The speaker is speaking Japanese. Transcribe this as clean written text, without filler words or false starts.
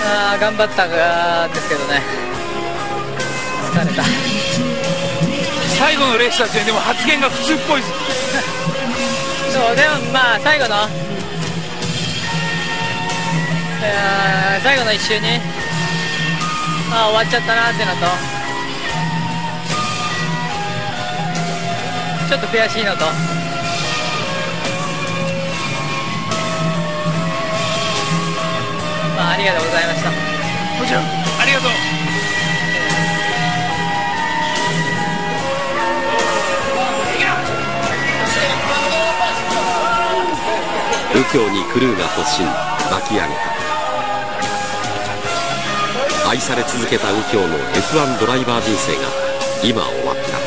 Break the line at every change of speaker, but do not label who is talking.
頑張ったんですけどね、疲れた。
最後のレースたちでも発言が普通っぽいです。
そうでもまあ最後の一周に終わっちゃったなってのと、ちょっと悔しいのと、まあありがとうございました。
もちろんありがとう。
右京にクルーが突進、巻き上げた。愛され続けた右京の F1 ドライバー人生が今終わった。